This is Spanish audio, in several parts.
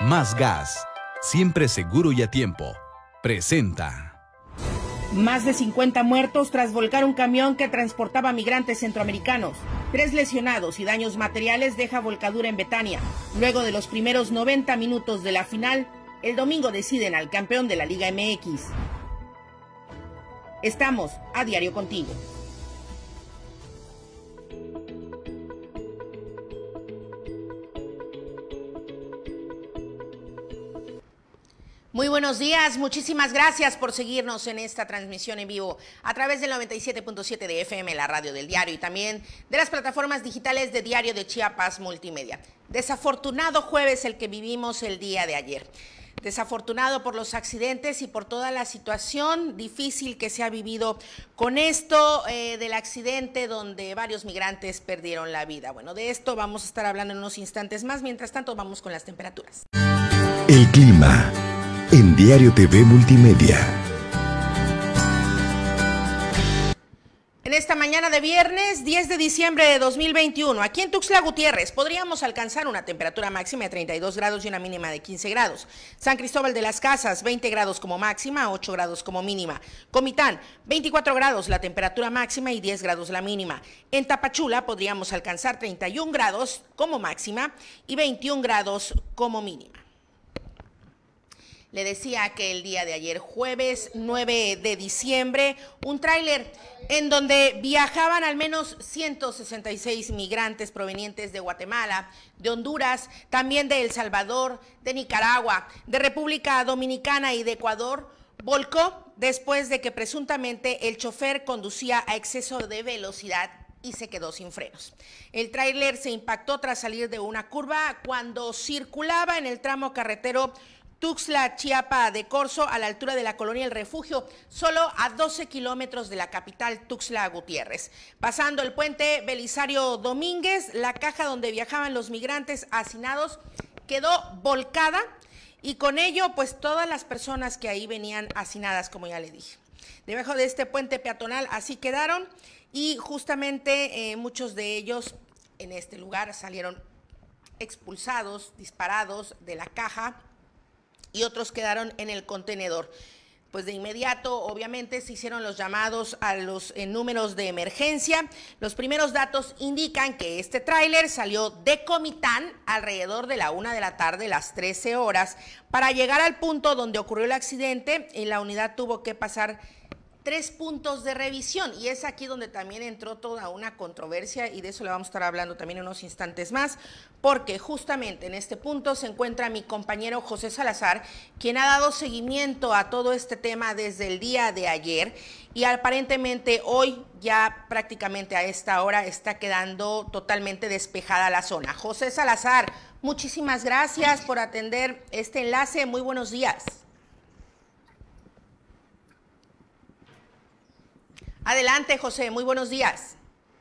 Más Gas, siempre seguro y a tiempo, presenta. Más de 50 muertos tras volcar un camión que transportaba migrantes centroamericanos. 3 lesionados y daños materiales deja volcadura en Betania. Luego de los primeros 90 minutos de la final, el domingo deciden al campeón de la Liga MX. Estamos a diario contigo. Muy buenos días, muchísimas gracias por seguirnos en esta transmisión en vivo a través del 97.7 de FM, la radio del diario, y también de las plataformas digitales de Diario de Chiapas Multimedia. Desafortunado jueves el que vivimos el día de ayer. Desafortunado por los accidentes y por toda la situación difícil que se ha vivido con esto del accidente donde varios migrantes perdieron la vida. Bueno, de esto vamos a estar hablando en unos instantes más. Mientras tanto, vamos con las temperaturas. El clima en Diario TV Multimedia. En esta mañana de viernes 10 de diciembre de 2021, aquí en Tuxtla Gutiérrez podríamos alcanzar una temperatura máxima de 32 grados y una mínima de 15 grados. San Cristóbal de las Casas, 20 grados como máxima, 8 grados como mínima. Comitán, 24 grados la temperatura máxima y 10 grados la mínima. En Tapachula podríamos alcanzar 31 grados como máxima y 21 grados como mínima. Le decía que el día de ayer, jueves 9 de diciembre, un tráiler en donde viajaban al menos 166 migrantes provenientes de Guatemala, de Honduras, también de El Salvador, de Nicaragua, de República Dominicana y de Ecuador, volcó después de que presuntamente el chofer conducía a exceso de velocidad y se quedó sin frenos. El tráiler se impactó tras salir de una curva cuando circulaba en el tramo carretero Tuxtla Chiapa de Corzo, a la altura de la colonia El Refugio, solo a 12 kilómetros de la capital Tuxtla Gutiérrez. Pasando el puente Belisario Domínguez, la caja donde viajaban los migrantes hacinados quedó volcada y con ello pues todas las personas que ahí venían hacinadas, como ya le dije. Debajo de este puente peatonal así quedaron y justamente muchos de ellos en este lugar salieron expulsados, disparados de la caja, y otros quedaron en el contenedor. Pues de inmediato, obviamente, se hicieron los llamados a los números de emergencia. Los primeros datos indican que este tráiler salió de Comitán alrededor de la 1 de la tarde, las 13 horas, para llegar al punto donde ocurrió el accidente, y la unidad tuvo que pasar 3 puntos de revisión, y es aquí donde también entró toda una controversia, y de eso le vamos a estar hablando también en unos instantes más, porque justamente en este punto se encuentra mi compañero José Salazar, quien ha dado seguimiento a todo este tema desde el día de ayer, y aparentemente hoy ya prácticamente a esta hora está quedando totalmente despejada la zona. José Salazar, muchísimas gracias por atender este enlace, muy buenos días. Adelante, José, muy buenos días.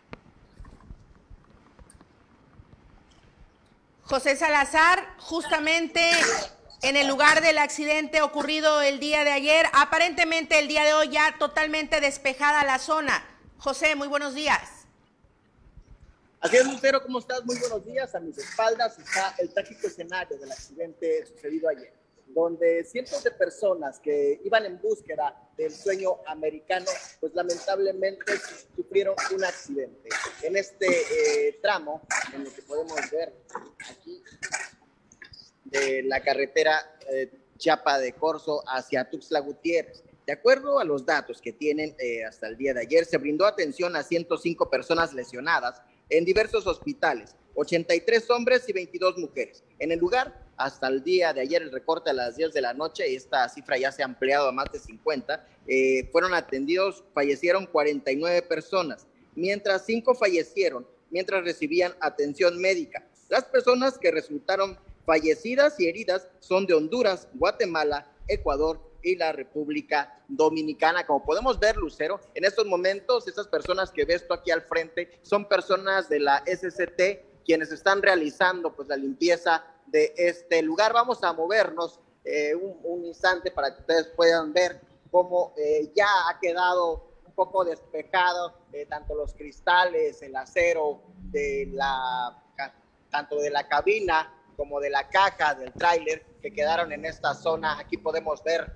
José Salazar, justamente en el lugar del accidente ocurrido el día de ayer, aparentemente el día de hoy ya totalmente despejada la zona. José, muy buenos días. Así es, Lucero, ¿cómo estás? Muy buenos días. A mis espaldas está el trágico escenario del accidente sucedido ayer, donde cientos de personas que iban en búsqueda del sueño americano, pues lamentablemente sufrieron un accidente. En este tramo, en lo que podemos ver aquí, de la carretera Chiapa de Corzo hacia Tuxtla Gutiérrez. De acuerdo a los datos que tienen hasta el día de ayer, se brindó atención a 105 personas lesionadas en diversos hospitales, 83 hombres y 22 mujeres. En el lugar, hasta el día de ayer, el recorte a las 10 de la noche, esta cifra ya se ha ampliado a más de 50, fueron atendidos, fallecieron 49 personas, mientras 5 fallecieron, mientras recibían atención médica. Las personas que resultaron fallecidas y heridas son de Honduras, Guatemala, Ecuador y la República Dominicana. Como podemos ver, Lucero, en estos momentos, estas personas que ves tú aquí al frente son personas de la SCT, quienes están realizando pues la limpieza de este lugar. Vamos a movernos un instante para que ustedes puedan ver cómo ya ha quedado un poco despejado tanto los cristales, el acero tanto de la cabina como de la caja del tráiler que quedaron en esta zona. Aquí podemos ver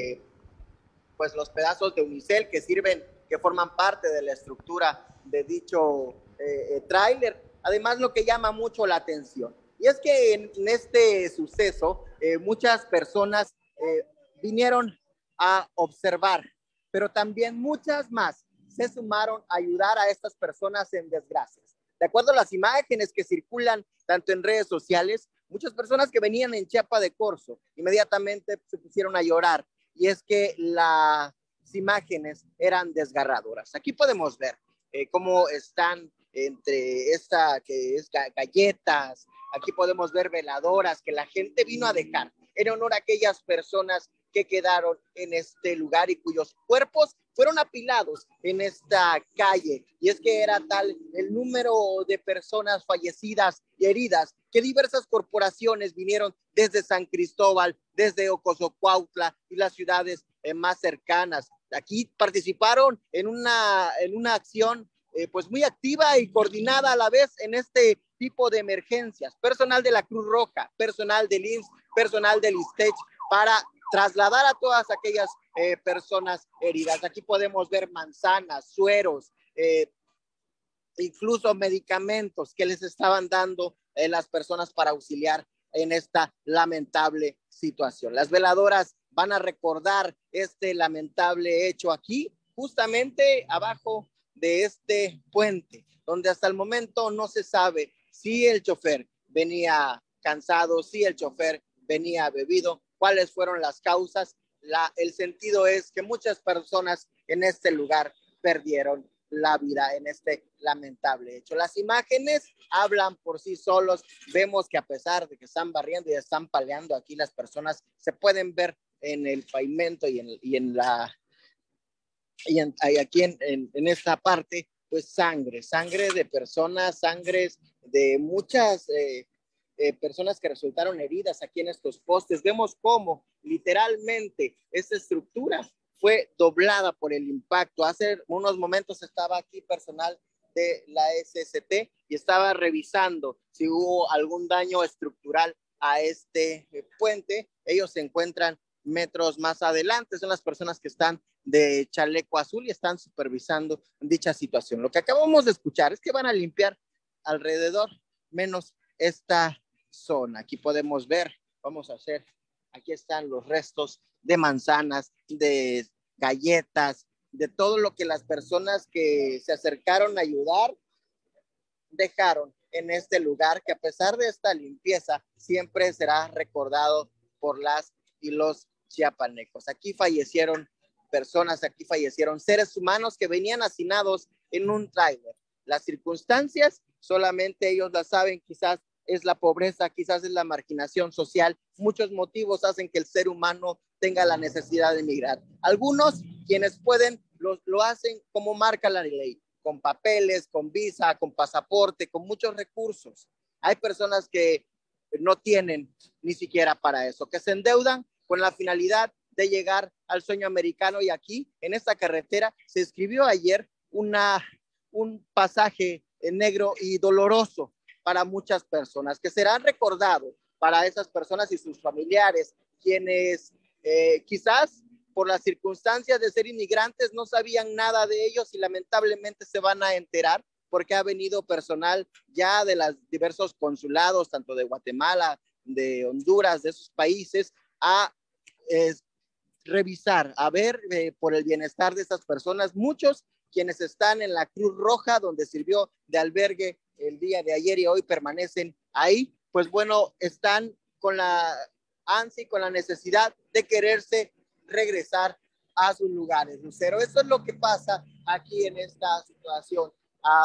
pues los pedazos de unicel que forman parte de la estructura de dicho tráiler. Además, lo que llama mucho la atención, y es que en este suceso muchas personas vinieron a observar, pero también muchas más se sumaron a ayudar a estas personas en desgracias. De acuerdo a las imágenes que circulan tanto en redes sociales, muchas personas que venían en Chiapa de Corzo inmediatamente se pusieron a llorar, y es que las imágenes eran desgarradoras. Aquí podemos ver cómo están entre esta que es galletas, aquí podemos ver veladoras que la gente vino a dejar en honor a aquellas personas que quedaron en este lugar y cuyos cuerpos fueron apilados en esta calle. Y es que era tal el número de personas fallecidas y heridas que diversas corporaciones vinieron desde San Cristóbal, desde Ocosocuautla y las ciudades más cercanas. Aquí participaron en una acción pues muy activa y coordinada a la vez en este tipo de emergencias. Personal de la Cruz Roja, personal del IMSS, personal del ISTECH, para trasladar a todas aquellas personas heridas. Aquí podemos ver manzanas, sueros, incluso medicamentos que les estaban dando las personas para auxiliar en esta lamentable situación. Las veladoras van a recordar este lamentable hecho aquí, justamente abajo de este puente, donde hasta el momento no se sabe si el chofer venía cansado, si el chofer venía bebido, cuáles fueron las causas. El sentido es que muchas personas en este lugar perdieron la vida en este lamentable hecho. Las imágenes hablan por sí solos. Vemos que a pesar de que están barriendo y están paleando aquí, las personas se pueden ver en el pavimento y aquí en esta parte, pues sangre de personas, sangres de muchas personas que resultaron heridas aquí en estos postes. Vemos cómo literalmente esta estructura fue doblada por el impacto. Hace unos momentos estaba aquí personal de la SST y estaba revisando si hubo algún daño estructural a este puente. Ellos se encuentran metros más adelante, son las personas que están de chaleco azul y están supervisando dicha situación. Lo que acabamos de escuchar es que van a limpiar alrededor menos esta zona. Aquí podemos ver, aquí están los restos de manzanas, de galletas, de todo lo que las personas que se acercaron a ayudar dejaron en este lugar, que a pesar de esta limpieza siempre será recordado por las y los chiapanecos. Aquí fallecieron personas, aquí fallecieron seres humanos que venían hacinados en un tráiler. Las circunstancias solamente ellos las saben, quizás es la pobreza, quizás es la marginación social. Muchos motivos hacen que el ser humano tenga la necesidad de emigrar. Algunos, quienes pueden, lo hacen como marca la ley, con papeles, con visa, con pasaporte, con muchos recursos. Hay personas que no tienen ni siquiera para eso, que se endeudan con la finalidad de llegar al sueño americano. Y aquí, en esta carretera, se escribió ayer un pasaje negro y doloroso para muchas personas, que serán recordados para esas personas y sus familiares, quienes quizás por las circunstancias de ser inmigrantes no sabían nada de ellos y lamentablemente se van a enterar porque ha venido personal ya de los diversos consulados, tanto de Guatemala, de Honduras, de esos países, a revisar, a ver por el bienestar de estas personas. Muchos quienes están en la Cruz Roja, donde sirvió de albergue el día de ayer y hoy permanecen ahí, pues bueno, están con la ansia y con la necesidad de quererse regresar a sus lugares. Lucero, eso es lo que pasa aquí en esta situación.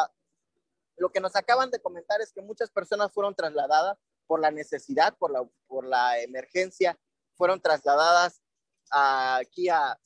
Lo que nos acaban de comentar es que muchas personas fueron trasladadas por la necesidad, por la emergencia, fueron trasladadas aquí a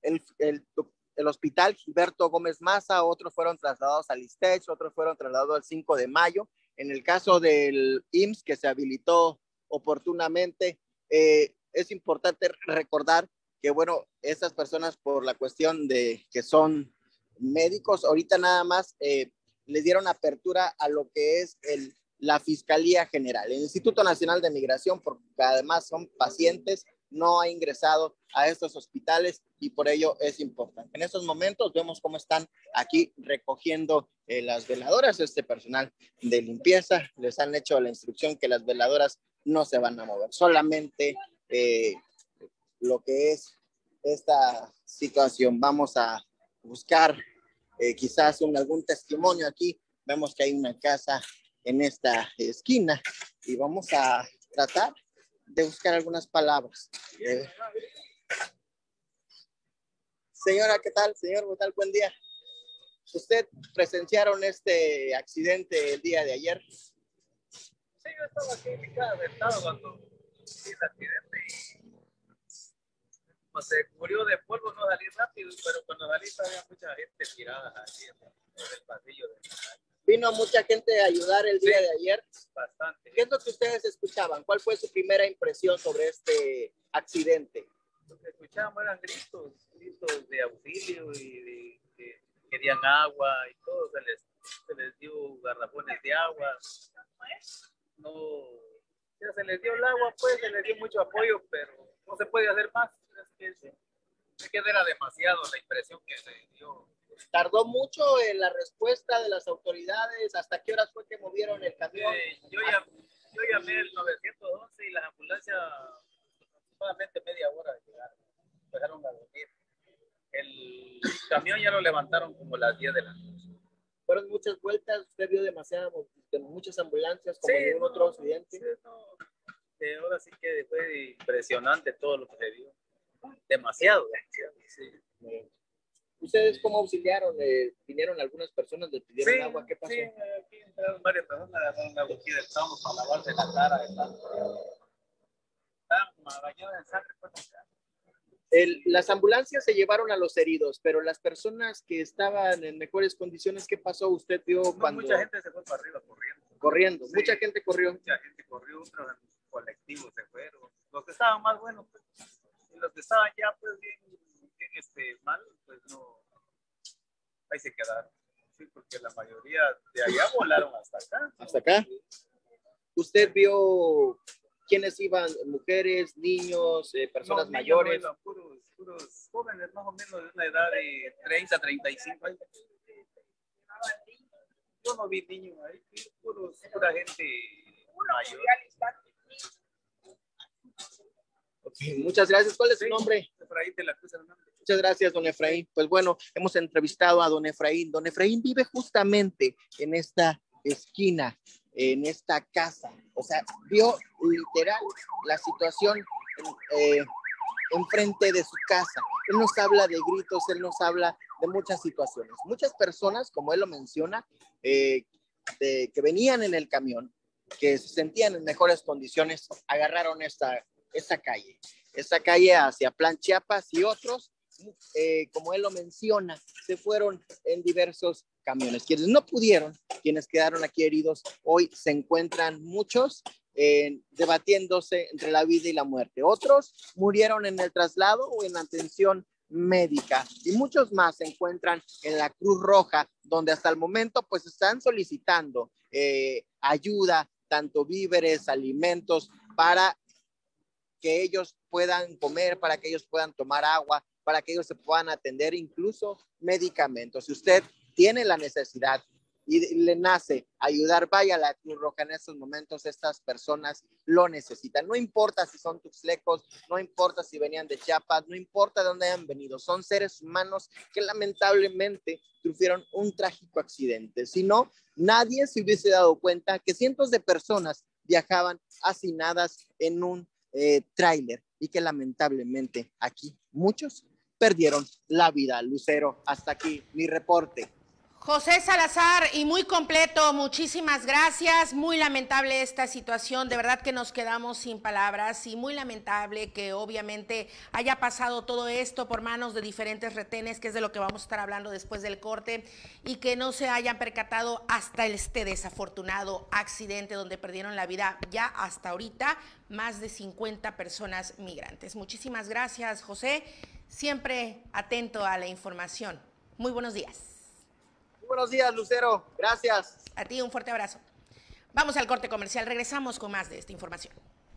el hospital Gilberto Gómez Maza, otros fueron trasladados al ISTECH, otros fueron trasladados al 5 de mayo. En el caso del IMSS, que se habilitó oportunamente, es importante recordar que, bueno, esas personas por la cuestión de que son médicos, ahorita nada más les dieron apertura a lo que es la Fiscalía General. El Instituto Nacional de Migración, porque además son pacientes, no ha ingresado a estos hospitales y por ello es importante. En estos momentos vemos cómo están aquí recogiendo las veladoras, este personal de limpieza. Les han hecho la instrucción que las veladoras no se van a mover, solamente lo que es esta situación. Vamos a buscar quizás algún testimonio aquí. Vemos que hay una casa en esta esquina y vamos a tratar de buscar algunas palabras. Señora, ¿qué tal? Señor, ¿qué tal? Buen día. ¿Usted presenciaron este accidente el día de ayer? Sí, yo estaba aquí en mi casa sentado cuando vi el accidente y como se murió de polvo no salí rápido, pero cuando salí había mucha gente tirada aquí en el pasillo. ¿Vino mucha gente a ayudar el día de ayer? Bastante. ¿Qué es lo que ustedes escuchaban? ¿Cuál fue su primera impresión sobre este accidente? Lo que escuchábamos eran gritos de auxilio y que querían agua y todo, se les dio garrafones de agua. No, ya se les dio el agua, pues se les dio mucho apoyo, pero no se puede hacer más. Es que era demasiado la impresión que se dio. ¿Tardó mucho en la respuesta de las autoridades? ¿Hasta qué horas fue que movieron el camión? Yo llamé el 911 y las ambulancias solamente media hora de llegar. Empezaron a dormir. El camión ya lo levantaron como las 10 de la noche. ¿Fueron muchas vueltas? ¿Usted vio muchas ambulancias como en otro accidente? Sí, ahora sí que fue impresionante todo lo que se vio. Demasiado. Sí. ¿Ustedes cómo auxiliaron? ¿Vinieron algunas personas, les pidieron agua? ¿Qué pasó? Sí, aquí entraron varias personas, agarraron agua aquí del campo para lavarse la cara. Estaban bañadas en sangre. Las ambulancias se llevaron a los heridos, pero las personas que estaban en mejores condiciones, ¿qué pasó? ¿Usted vio cuando...? Mucha gente se fue para arriba corriendo. Corriendo, sí, mucha gente corrió. Mucha gente corrió, otros colectivos se fueron. Los que estaban más buenos, pues, y los que estaban ya pues bien mal, pues no, ahí se quedaron. Sí, porque la mayoría de allá volaron hasta acá. ¿Hasta acá? ¿Usted vio quiénes iban? ¿Mujeres, niños, personas mayores? No, puros jóvenes, más o menos de una edad de 30, 35 años. Yo no vi niños ahí, pura gente mayor. Okay, muchas gracias. ¿Cuál es su nombre? Efraín de la Cruz Hernández. Muchas gracias, don Efraín. Pues bueno, hemos entrevistado a don Efraín. Don Efraín vive justamente en esta esquina, en esta casa. O sea, vio literal la situación enfrente de su casa. Él nos habla de gritos, él nos habla de muchas situaciones. Muchas personas, como él lo menciona, que venían en el camión, que se sentían en mejores condiciones, agarraron esta calle hacia Plan Chiapas y otros, como él lo menciona, se fueron en diversos camiones. Quienes no pudieron, quienes quedaron aquí heridos, hoy se encuentran muchos debatiéndose entre la vida y la muerte. Otros murieron en el traslado o en la atención médica y muchos más se encuentran en la Cruz Roja, donde hasta el momento pues están solicitando ayuda, tanto víveres, alimentos, para que ellos puedan comer, para que ellos puedan tomar agua, para que ellos se puedan atender, incluso medicamentos. Si usted tiene la necesidad y le nace ayudar, vaya a la Cruz Roja. En estos momentos estas personas lo necesitan. No importa si son tuxtlecos, no importa si venían de Chiapas, no importa de dónde hayan venido. Son seres humanos que lamentablemente sufrieron un trágico accidente. Si no, nadie se hubiese dado cuenta que cientos de personas viajaban hacinadas en un tráiler y que lamentablemente aquí muchos perdieron la vida. Lucero, hasta aquí mi reporte. José Salazar, y muy completo, muchísimas gracias. Muy lamentable esta situación, de verdad que nos quedamos sin palabras, y muy lamentable que obviamente haya pasado todo esto por manos de diferentes retenes, que es de lo que vamos a estar hablando después del corte, y que no se hayan percatado hasta este desafortunado accidente donde perdieron la vida ya hasta ahorita más de 50 personas migrantes. Muchísimas gracias, José, siempre atento a la información. Muy buenos días. Buenos días, Lucero. Gracias. A ti un fuerte abrazo. Vamos al corte comercial, regresamos con más de esta información.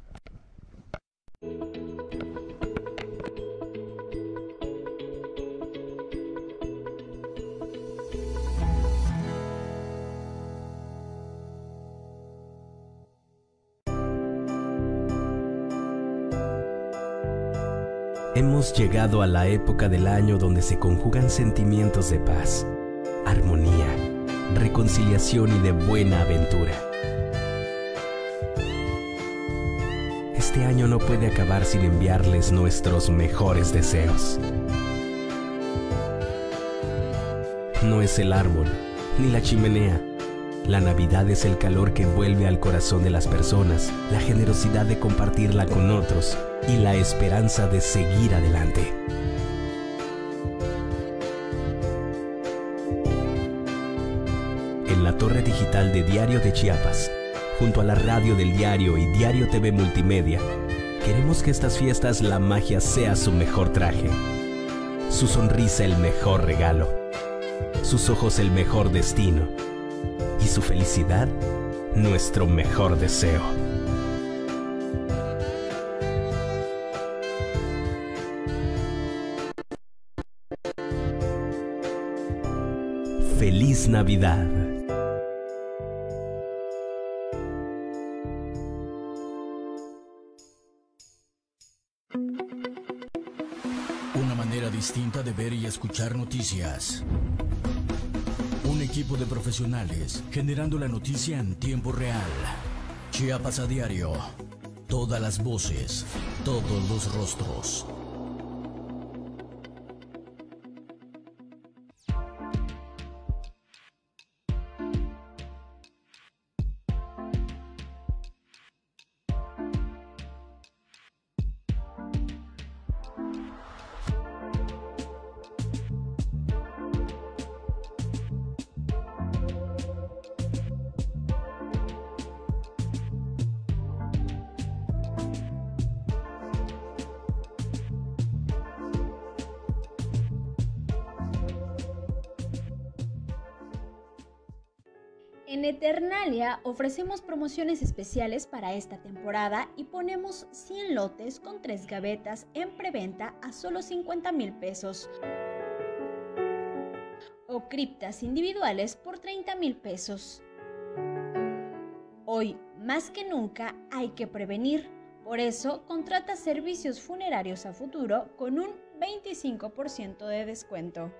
Hemos llegado a la época del año donde se conjugan sentimientos de paz, armonía, reconciliación y de buena aventura. Este año no puede acabar sin enviarles nuestros mejores deseos. No es el árbol, ni la chimenea. La Navidad es el calor que vuelve al corazón de las personas, la generosidad de compartirla con otros y la esperanza de seguir adelante. En la torre digital de Diario de Chiapas, junto a la radio del diario y Diario TV Multimedia, queremos que estas fiestas la magia sea su mejor traje, su sonrisa el mejor regalo, sus ojos el mejor destino y su felicidad nuestro mejor deseo. ¡Feliz Navidad! Una manera distinta de ver y escuchar noticias. Un equipo de profesionales generando la noticia en tiempo real. Chiapas a diario. Todas las voces, todos los rostros. En Eternalia ofrecemos promociones especiales para esta temporada y ponemos 100 lotes con 3 gavetas en preventa a solo 50,000 pesos o criptas individuales por 30,000 pesos. Hoy, más que nunca, hay que prevenir. Por eso, contrata servicios funerarios a futuro con un 25% de descuento.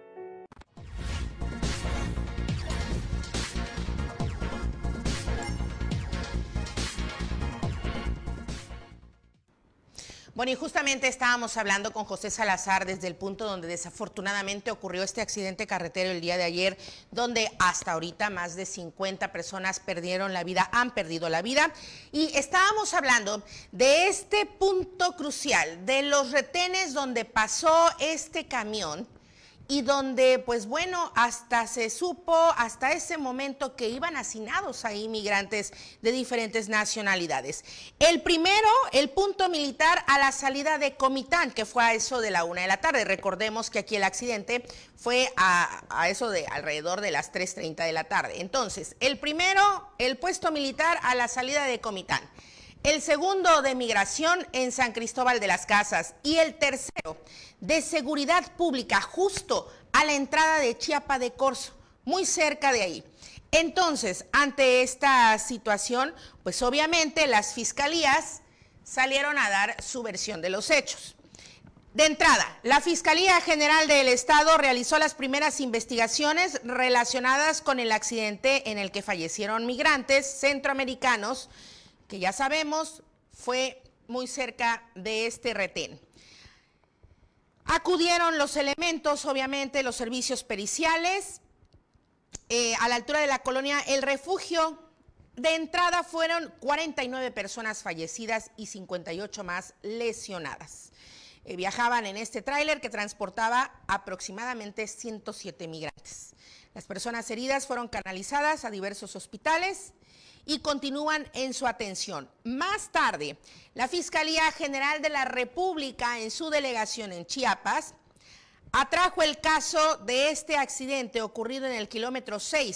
Bueno, y justamente estábamos hablando con José Salazar desde el punto donde desafortunadamente ocurrió este accidente carretero el día de ayer, donde hasta ahorita más de 50 personas han perdido la vida. Y estábamos hablando de este punto crucial, de los retenes donde pasó este camión y donde, pues bueno, hasta se supo hasta ese momento que iban hacinados ahí migrantes de diferentes nacionalidades. El primero, el punto militar a la salida de Comitán, que fue a eso de la 1 de la tarde. Recordemos que aquí el accidente fue a eso de alrededor de las 3:30 de la tarde. Entonces, el primero, el puesto militar a la salida de Comitán. El segundo de migración en San Cristóbal de las Casas y el tercero de seguridad pública justo a la entrada de Chiapa de Corzo, muy cerca de ahí. Entonces, ante esta situación, pues obviamente las fiscalías salieron a dar su versión de los hechos. De entrada, la Fiscalía General del Estado realizó las primeras investigaciones relacionadas con el accidente en el que fallecieron migrantes centroamericanos, que ya sabemos fue muy cerca de este retén. Acudieron los elementos, obviamente, los servicios periciales, a la altura de la colonia El Refugio. De entrada fueron 49 personas fallecidas y 58 más lesionadas. Viajaban en este tráiler que transportaba aproximadamente 107 migrantes. Las personas heridas fueron canalizadas a diversos hospitales y continúan en su atención. Más tarde, la Fiscalía General de la República, en su delegación en Chiapas, atrajo el caso de este accidente ocurrido en el kilómetro 6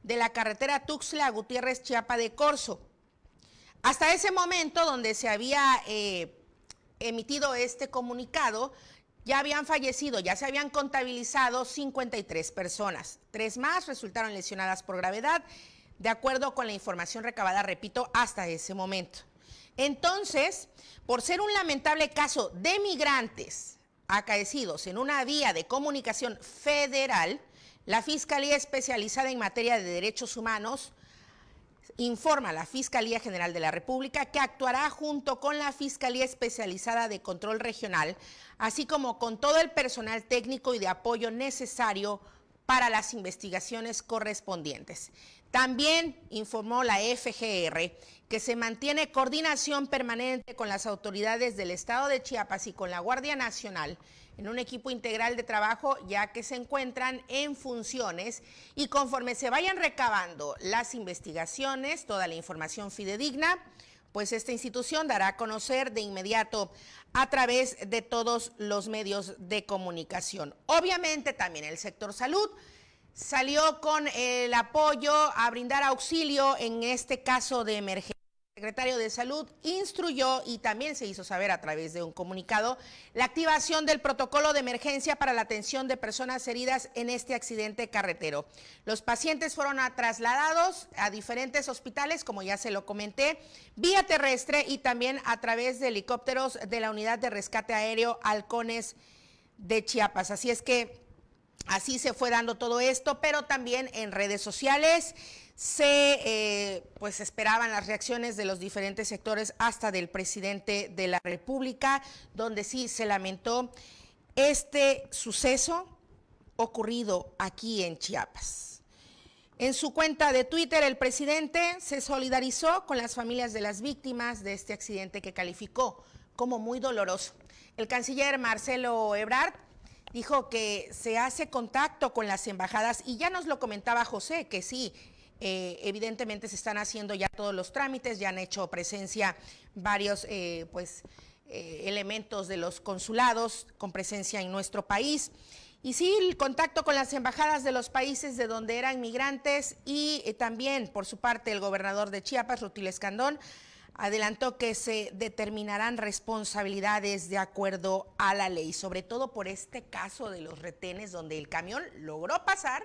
de la carretera Tuxtla Gutiérrez Chiapa de Corzo. Hasta ese momento, donde se había emitido este comunicado, ya habían fallecido, ya se habían contabilizado 53 personas. 3 más resultaron lesionadas por gravedad, de acuerdo con la información recabada, repito, hasta ese momento. Entonces, por ser un lamentable caso de migrantes acaecidos en una vía de comunicación federal, la Fiscalía Especializada en Materia de Derechos Humanos informa a la Fiscalía General de la República que actuará junto con la Fiscalía Especializada de Control Regional, así como con todo el personal técnico y de apoyo necesario para las investigaciones correspondientes. También informó la FGR que se mantiene coordinación permanente con las autoridades del Estado de Chiapas y con la Guardia Nacional en un equipo integral de trabajo, ya que se encuentran en funciones y conforme se vayan recabando las investigaciones, toda la información fidedigna, pues esta institución dará a conocer de inmediato a través de todos los medios de comunicación. Obviamente también el sector salud salió con el apoyo a brindar auxilio en este caso de emergencia. El secretario de Salud instruyó y también se hizo saber a través de un comunicado la activación del protocolo de emergencia para la atención de personas heridas en este accidente carretero. Los pacientes fueron trasladados a diferentes hospitales, como ya se lo comenté, vía terrestre y también a través de helicópteros de la Unidad de Rescate Aéreo Halcones de Chiapas. Así es que así se fue dando todo esto, pero también en redes sociales pues esperaban las reacciones de los diferentes sectores, hasta del presidente de la República, donde sí se lamentó este suceso ocurrido aquí en Chiapas. En su cuenta de Twitter, el presidente se solidarizó con las familias de las víctimas de este accidente que calificó como muy doloroso. El canciller Marcelo Ebrard dijo que se hace contacto con las embajadas y ya nos lo comentaba José, que sí, evidentemente se están haciendo ya todos los trámites, ya han hecho presencia varios elementos de los consulados con presencia en nuestro país. Y sí, el contacto con las embajadas de los países de donde eran migrantes y también, por su parte, el gobernador de Chiapas, Rutil Escandón, adelantó que se determinarán responsabilidades de acuerdo a la ley, sobre todo por este caso de los retenes, donde el camión logró pasar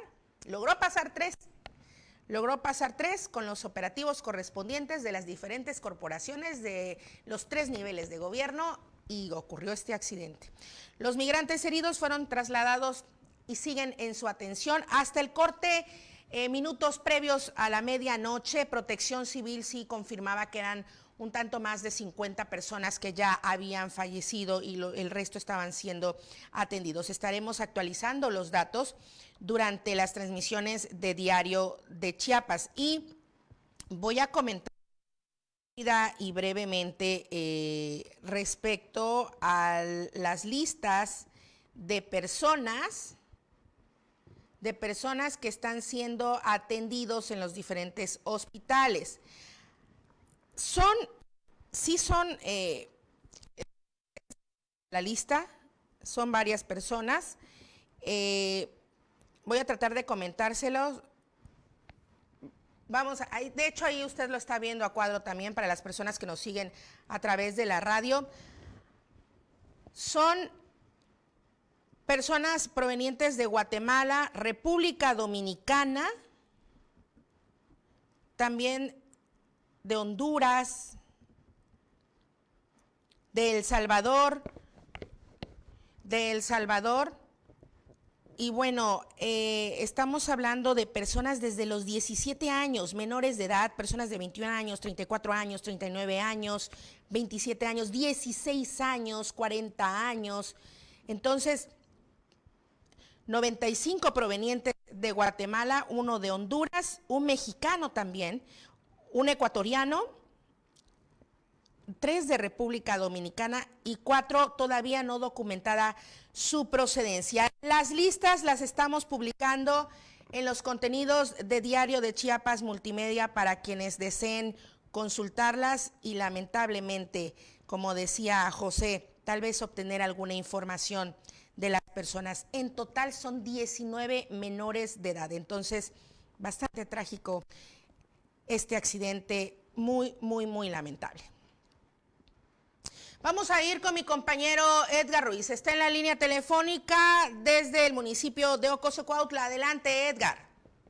tres con los operativos correspondientes de las diferentes corporaciones de los 3 niveles de gobierno y ocurrió este accidente. Los migrantes heridos fueron trasladados y siguen en su atención hasta el corte. Minutos previos a la medianoche, Protección Civil sí confirmaba que eran un tanto más de 50 personas que ya habían fallecido y el resto estaban siendo atendidos. Estaremos actualizando los datos durante las transmisiones de Diario de Chiapas y voy a comentar y brevemente respecto a las listas de personas que están siendo atendidos en los diferentes hospitales. Son la lista, son varias personas. Voy a tratar de comentárselos. De hecho, ahí usted lo está viendo a cuadro también para las personas que nos siguen a través de la radio. Son personas provenientes de Guatemala, República Dominicana, también de Honduras, de El Salvador, y bueno, estamos hablando de personas desde los 17 años, menores de edad, personas de 21 años, 34 años, 39 años, 27 años, 16 años, 40 años. Entonces, 95 provenientes de Guatemala, 1 de Honduras, un mexicano también, un ecuatoriano, 3 de República Dominicana y 4 todavía no documentada su procedencia. Las listas las estamos publicando en los contenidos de Diario de Chiapas Multimedia para quienes deseen consultarlas y lamentablemente, como decía José, tal vez obtener alguna información de las personas. En total son 19 menores de edad. Entonces, Bastante trágico este accidente, muy lamentable. Vamos a ir con mi compañero Edgar Ruiz. Está en la línea telefónica desde el municipio de Ocosocuautla. Adelante, Edgar.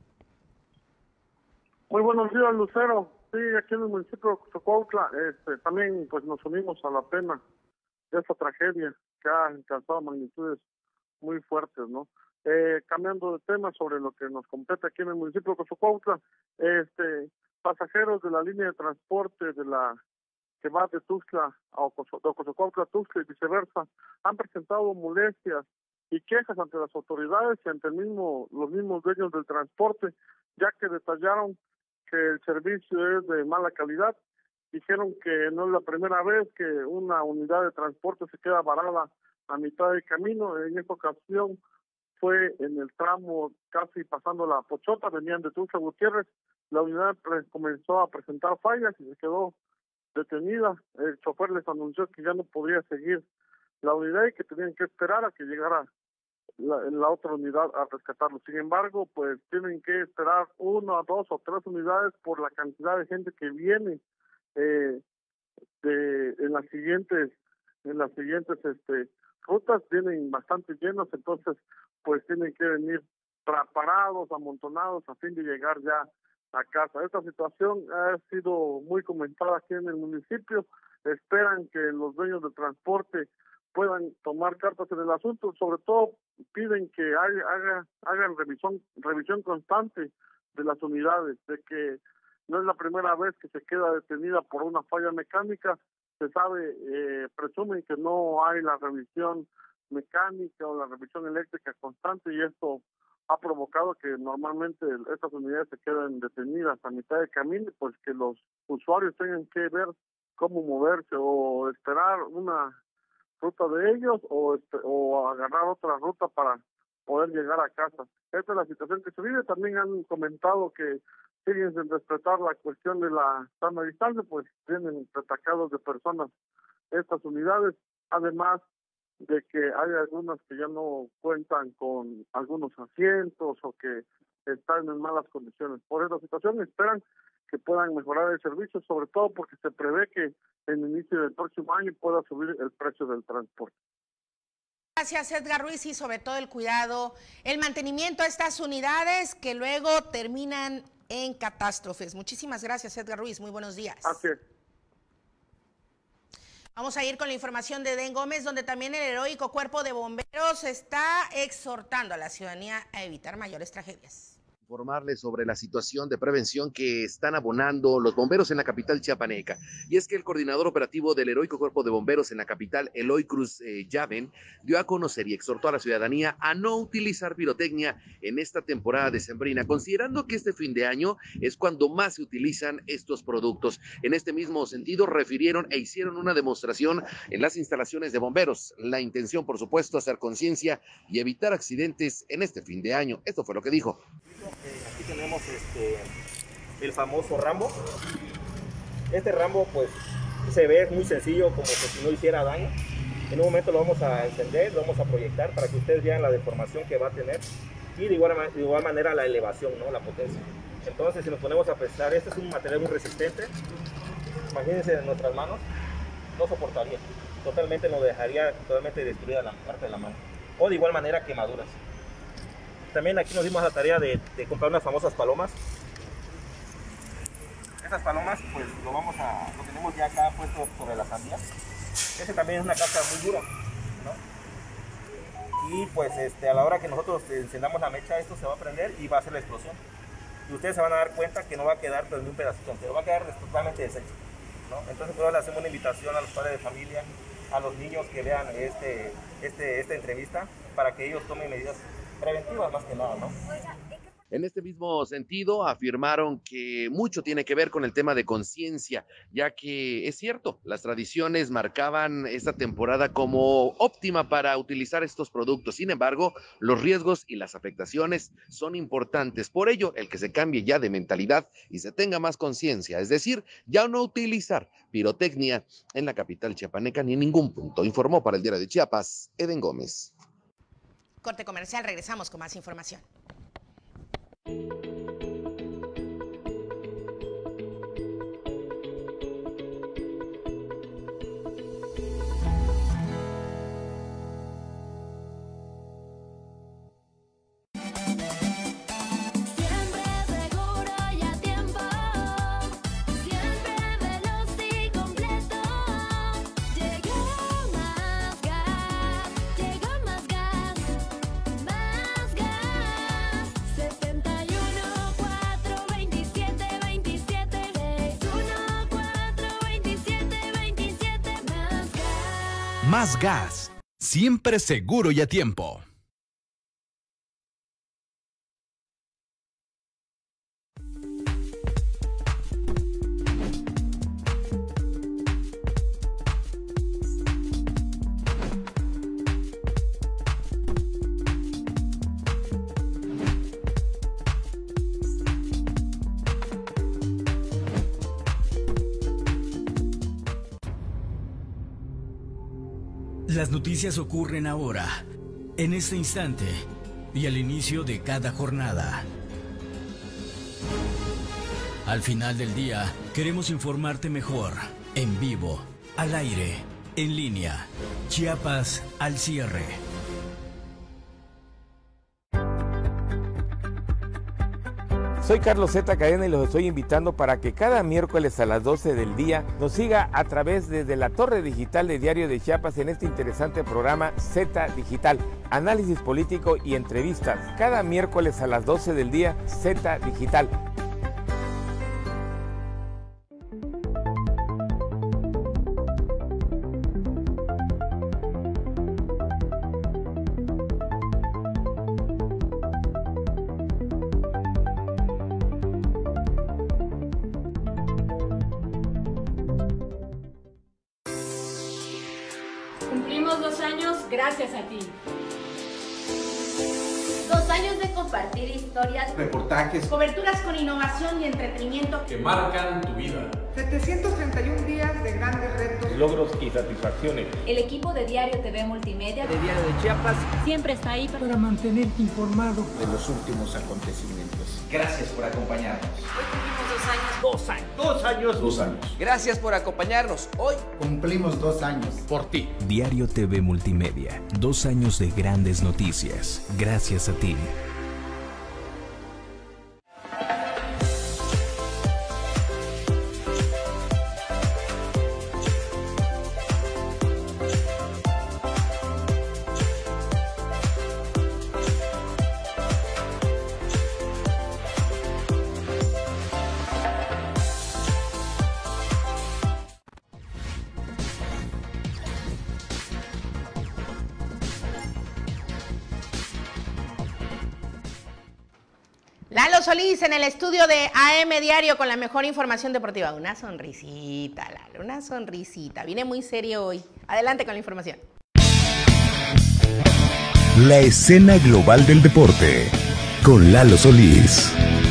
Muy buenos días, Lucero. Sí, aquí en el municipio de Ocosocuautla, también pues nos unimos a la pena de esta tragedia que ha alcanzado magnitudes muy fuertes, ¿no? Cambiando de tema sobre lo que nos compete aquí en el municipio de Ocosocuautla, pasajeros de la línea de transporte que va de Tuxtla a Ocosocuautla a Tuxtla y viceversa, han presentado molestias y quejas ante las autoridades y ante los mismos dueños del transporte, ya que detallaron que el servicio es de mala calidad. Dijeron que no es la primera vez que una unidad de transporte se queda varada a mitad del camino. En esta ocasión fue en el tramo casi pasando la Pochota, venían de Tuxtla Gutiérrez, la unidad comenzó a presentar fallas y se quedó detenida. El chofer les anunció que ya no podía seguir la unidad y que tenían que esperar a que llegara la otra unidad a rescatarlo. Sin embargo, pues tienen que esperar 1, 2 o 3 unidades por la cantidad de gente que viene en las siguientes rutas, vienen bastante llenos, entonces pues tienen que venir parados, amontonados a fin de llegar ya a casa. Esta situación ha sido muy comentada aquí en el municipio. Esperan que los dueños del transporte puedan tomar cartas en el asunto. Sobre todo piden que hagan revisión constante de las unidades, de que no es la primera vez que se queda detenida por una falla mecánica. Se sabe, presumen que no hay la revisión mecánica o la revisión eléctrica constante, y esto ha provocado que normalmente estas unidades se queden detenidas a mitad de camino, pues que los usuarios tengan que ver cómo moverse o esperar una ruta de ellos o agarrar otra ruta para poder llegar a casa. Esta es la situación que se vive. También han comentado que siguen sin respetar la cuestión de la sana distancia, pues tienen retacados de personas estas unidades, además de que hay algunas que ya no cuentan con algunos asientos o que están en malas condiciones. Por esta situación esperan que puedan mejorar el servicio, sobre todo porque se prevé que en el inicio del próximo año pueda subir el precio del transporte. Gracias, Edgar Ruiz, y sobre todo el cuidado, el mantenimiento a estas unidades que luego terminan en catástrofes. Muchísimas gracias, Edgar Ruiz. Muy buenos días. Así es. Vamos a ir con la información de Den Gómez, donde también el heroico Cuerpo de Bomberos está exhortando a la ciudadanía a evitar mayores tragedias. Informarles sobre la situación de prevención que están abonando los bomberos en la capital chiapaneca. Y es que el coordinador operativo del heroico Cuerpo de Bomberos en la capital, Eloy Cruz Llaven, dio a conocer y exhortó a la ciudadanía a no utilizar pirotecnia en esta temporada decembrina, considerando que este fin de año es cuando más se utilizan estos productos. En este mismo sentido, refirieron e hicieron una demostración en las instalaciones de bomberos. La intención, por supuesto, hacer conciencia y evitar accidentes en este fin de año. Esto fue lo que dijo. Aquí tenemos el famoso Rambo. Este Rambo pues se ve muy sencillo, como que si no hiciera daño. En un momento lo vamos a encender, lo vamos a proyectar para que ustedes vean la deformación que va a tener y de igual manera la elevación, ¿no? La potencia. Entonces, si nos ponemos a pensar, este es un material muy resistente. Imagínense en nuestras manos, no soportaría. Totalmente nos dejaría totalmente destruida la parte de la mano. O de igual manera quemaduras. También aquí nos dimos la tarea de comprar unas famosas palomas. Estas palomas pues lo tenemos ya acá puesto sobre la sandía. Este también es una cáscara muy dura, ¿no? Y pues a la hora que nosotros encendamos la mecha, esto se va a prender y va a hacer la explosión. Y ustedes se van a dar cuenta que no va a quedar pues, ni un pedacito entero, va a quedar totalmente deshecho, ¿no? Entonces pues, le hacemos una invitación a los padres de familia, a los niños que vean esta entrevista, para que ellos tomen medidas preventivas más que nada, ¿no? En este mismo sentido, afirmaron que mucho tiene que ver con el tema de conciencia, ya que es cierto, las tradiciones marcaban esta temporada como óptima para utilizar estos productos. Sin embargo, los riesgos y las afectaciones son importantes. Por ello, el que se cambie ya de mentalidad y se tenga más conciencia, es decir, ya no utilizar pirotecnia en la capital chiapaneca ni en ningún punto. Informó para el Diario de Chiapas, Eden Gómez. Corte comercial, regresamos con más información. más gas. Siempre seguro y a tiempo. Las noticias ocurren ahora, en este instante y al inicio de cada jornada. Al final del día, queremos informarte mejor, en vivo, al aire, en línea. Chiapas al cierre. Soy Carlos Z. Cadena y los estoy invitando para que cada miércoles a las 12 del día nos siga a través desde la torre digital de Diario de Chiapas en este interesante programa Z Digital, análisis político y entrevistas. Cada miércoles a las 12 del día, Z Digital. Cumplimos 2 años gracias a ti. 2 años de compartir historias, reportajes, coberturas con innovación y entretenimiento que marcan tu vida. 731 días de grandes retos, logros y satisfacciones. El equipo de Diario TV Multimedia, de Diario de Chiapas, siempre está ahí para mantenerte informado de los últimos acontecimientos. Gracias por acompañarnos. Hoy cumplimos 2 años. 2 años. 2 años. Gracias por acompañarnos. Hoy cumplimos 2 años. Por ti. Diario TV Multimedia. 2 años de grandes noticias. Gracias a ti. Lalo Solís en el estudio de AM Diario con la mejor información deportiva. Una sonrisita, Lalo, una sonrisita. Viene muy serio hoy. Adelante con la información. La escena global del deporte con Lalo Solís.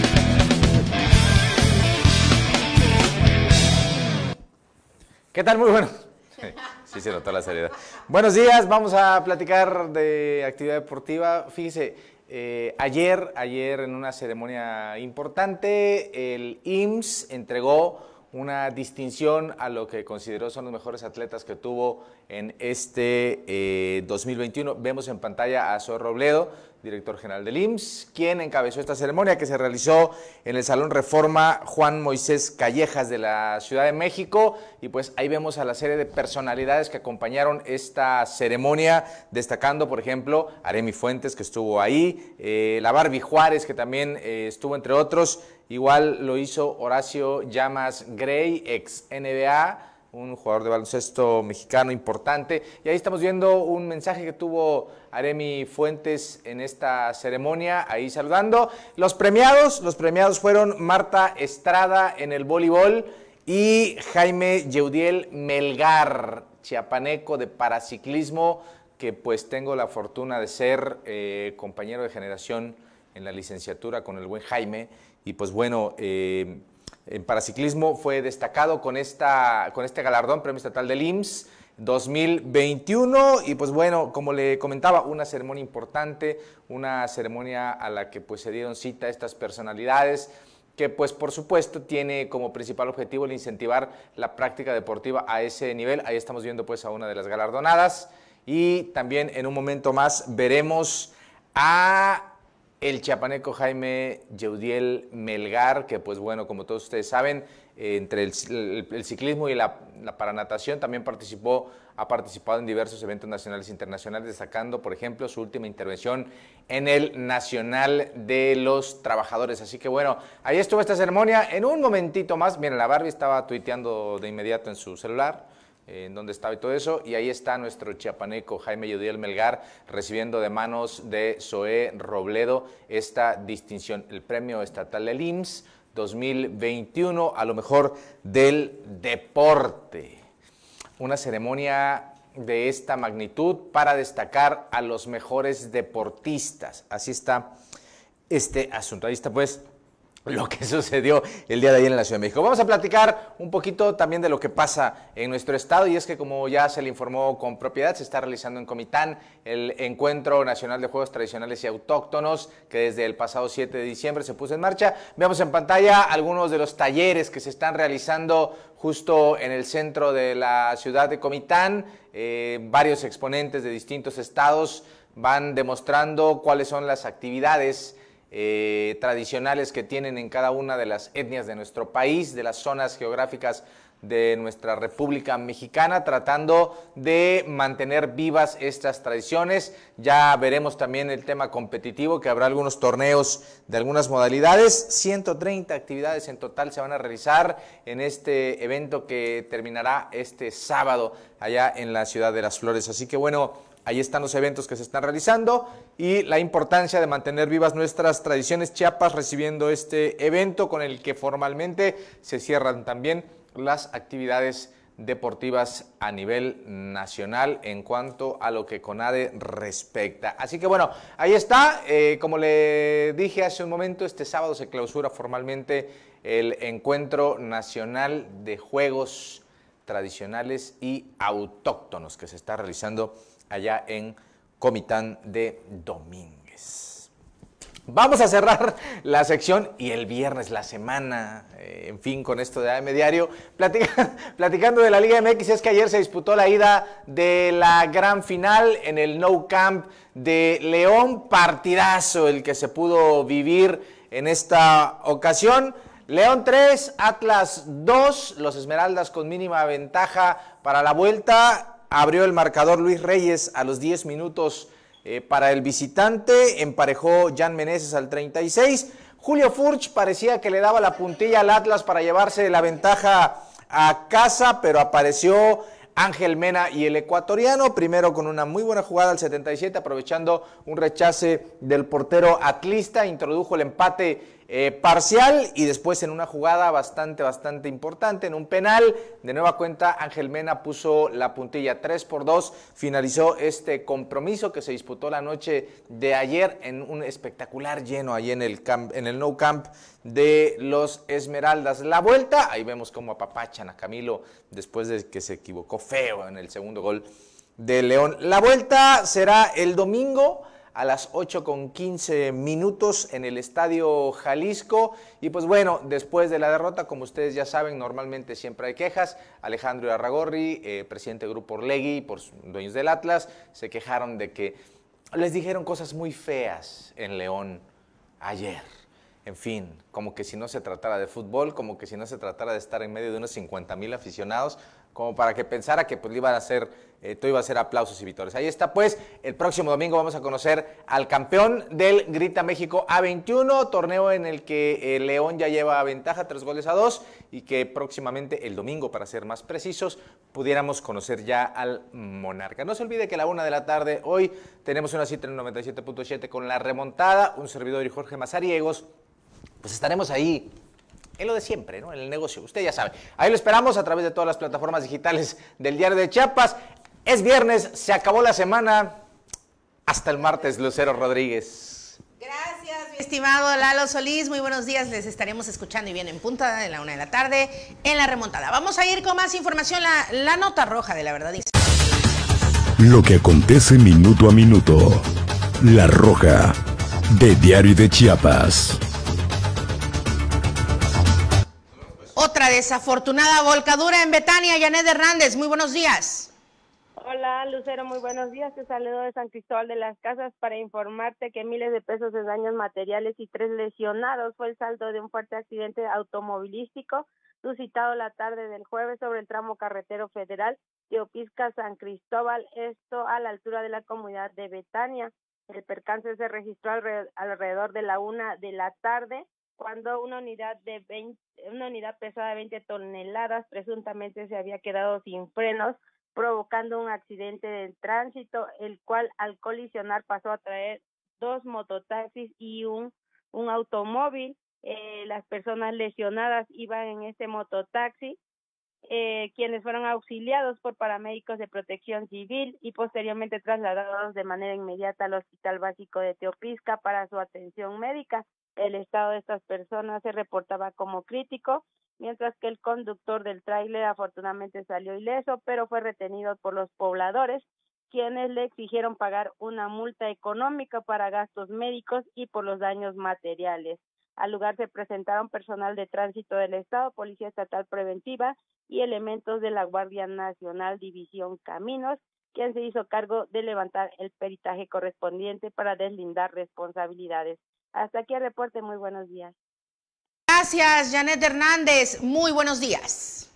¿Qué tal? Muy bueno. Sí, se notó la seriedad. Buenos días, vamos a platicar de actividad deportiva. Fíjese. Ayer en una ceremonia importante, el IMSS entregó una distinción a lo que consideró son los mejores atletas que tuvo en este 2021. Vemos en pantalla a Zoe Robledo, director general del IMSS, quien encabezó esta ceremonia que se realizó en el Salón Reforma Juan Moisés Callejas de la Ciudad de México. Y pues ahí vemos a la serie de personalidades que acompañaron esta ceremonia, destacando, por ejemplo, Aremi Fuentes, que estuvo ahí, la Barbie Juárez, que también estuvo entre otros. Igual lo hizo Horacio Llamas Gray, ex NBA, un jugador de baloncesto mexicano importante. Y ahí estamos viendo un mensaje que tuvo Aremi Fuentes en esta ceremonia, ahí saludando. Los premiados fueron Marta Estrada en el voleibol y Jaime Yeudiel Melgar, chiapaneco de paraciclismo, que pues tengo la fortuna de ser compañero de generación en la licenciatura con el buen Jaime. Y pues bueno, en paraciclismo fue destacado con este galardón, Premio Estatal del IMSS 2021. Y pues bueno, como le comentaba, una ceremonia importante, una ceremonia a la que pues se dieron cita estas personalidades, que pues por supuesto tiene como principal objetivo el incentivar la práctica deportiva a ese nivel. Ahí estamos viendo pues a una de las galardonadas. Y también en un momento más veremos a el chiapaneco Jaime Yeudiel Melgar, que pues bueno, como todos ustedes saben, entre el ciclismo y la paranatación también ha participado en diversos eventos nacionales e internacionales, destacando, por ejemplo, su última intervención en el Nacional de los Trabajadores. Así que bueno, ahí estuvo esta ceremonia. En un momentito más, miren, la Barbie estaba tuiteando de inmediato en su celular, en dónde estaba y todo eso, y ahí está nuestro chiapaneco Jaime Yudiel Melgar recibiendo de manos de Zoé Robledo esta distinción, el Premio Estatal del IMSS 2021 a lo mejor del deporte. Una ceremonia de esta magnitud para destacar a los mejores deportistas. Así está este asunto. Ahí está pues lo que sucedió el día de ayer en la Ciudad de México. Vamos a platicar un poquito también de lo que pasa en nuestro estado, y es que, como ya se le informó con propiedad, se está realizando en Comitán el Encuentro Nacional de Juegos Tradicionales y Autóctonos, que desde el pasado 7 de diciembre se puso en marcha. Veamos en pantalla algunos de los talleres que se están realizando justo en el centro de la ciudad de Comitán. Varios exponentes de distintos estados van demostrando cuáles son las actividades tradicionales que tienen en cada una de las etnias de nuestro país, de las zonas geográficas de nuestra República Mexicana, tratando de mantener vivas estas tradiciones. Ya veremos también el tema competitivo, que habrá algunos torneos de algunas modalidades. 130 actividades en total se van a realizar en este evento que terminará este sábado allá en la Ciudad de las Flores. Así que bueno, ahí están los eventos que se están realizando y la importancia de mantener vivas nuestras tradiciones. Chiapas recibiendo este evento con el que formalmente se cierran también las actividades deportivas a nivel nacional en cuanto a lo que CONADE respecta. Así que bueno, ahí está. Como le dije hace un momento, este sábado se clausura formalmente el Encuentro Nacional de Juegos Tradicionales y Autóctonos que se está realizando allá en Comitán de Domínguez. Vamos a cerrar la sección y el viernes, la semana, en fin, con esto de AM Diario, platicando de la Liga MX. Es que ayer se disputó la ida de la gran final en el Nou Camp de León. Partidazo el que se pudo vivir en esta ocasión. León 3, Atlas 2, los Esmeraldas con mínima ventaja para la vuelta. Abrió el marcador Luis Reyes a los 10 minutos para el visitante, emparejó Jan Meneses al 36. Julio Furch parecía que le daba la puntilla al Atlas para llevarse la ventaja a casa, pero apareció Ángel Mena y el ecuatoriano, primero con una muy buena jugada al 77, aprovechando un rechace del portero atlista, introdujo el empate parcial, y después en una jugada bastante importante, en un penal, de nueva cuenta Ángel Mena puso la puntilla. 3-2 finalizó este compromiso que se disputó la noche de ayer en un espectacular lleno ahí en el Nou Camp de los Esmeraldas. La vuelta, ahí vemos cómo apapachan a Camilo después de que se equivocó feo en el segundo gol de León. La vuelta será el domingo a las 8:15 en el Estadio Jalisco. Y pues bueno, después de la derrota, como ustedes ya saben, normalmente siempre hay quejas. Alejandro Arragorri, presidente del Grupo Orlegui, por dueños del Atlas, se quejaron de que les dijeron cosas muy feas en León ayer. En fin, como que si no se tratara de fútbol, como que si no se tratara de estar en medio de unos 50,000 aficionados, como para que pensara que pues iban a ser, todo iba a ser aplausos y victorias. Ahí está pues, el próximo domingo vamos a conocer al campeón del Grita México A21, torneo en el que León ya lleva ventaja 3-2, y que próximamente, el domingo para ser más precisos, pudiéramos conocer ya al monarca. No se olvide que a la 1 de la tarde hoy tenemos una cita en el 97.7 con La Remontada, un servidor y Jorge Mazariegos. Pues estaremos ahí en lo de siempre, ¿no? En el negocio, usted ya sabe. Ahí lo esperamos a través de todas las plataformas digitales del Diario de Chiapas. Es viernes, se acabó la semana. Hasta el martes, Lucero Rodríguez. Gracias, mi estimado Lalo Solís. Muy buenos días. Les estaremos escuchando y bien en punta de la 1 de la tarde en La Remontada. Vamos a ir con más información. La nota roja de La Verdad. Lo que acontece minuto a minuto. La Roja, de Diario de Chiapas. Otra desafortunada volcadura en Betania. Janet Hernández, muy buenos días. Hola, Lucero, muy buenos días. Te saludo de San Cristóbal de las Casas para informarte que miles de pesos de daños materiales y 3 lesionados fue el saldo de un fuerte accidente automovilístico suscitado la tarde del jueves sobre el tramo carretero federal de Opisca-San Cristóbal, esto a la altura de la comunidad de Betania. El percance se registró alrededor de la 1 de la tarde cuando una unidad pesada de 20 toneladas presuntamente se había quedado sin frenos, provocando un accidente de tránsito, el cual al colisionar pasó a traer 2 mototaxis y un automóvil. Las personas lesionadas iban en este mototaxi, quienes fueron auxiliados por paramédicos de Protección Civil y posteriormente trasladados de manera inmediata al Hospital Básico de Teopisca para su atención médica. El estado de estas personas se reportaba como crítico, mientras que el conductor del tráiler afortunadamente salió ileso, pero fue retenido por los pobladores, quienes le exigieron pagar una multa económica para gastos médicos y por los daños materiales. Al lugar se presentaron personal de tránsito del Estado, Policía Estatal Preventiva y elementos de la Guardia Nacional División Caminos, quien se hizo cargo de levantar el peritaje correspondiente para deslindar responsabilidades. Hasta aquí el reporte, muy buenos días. Gracias, Janet Hernández, muy buenos días.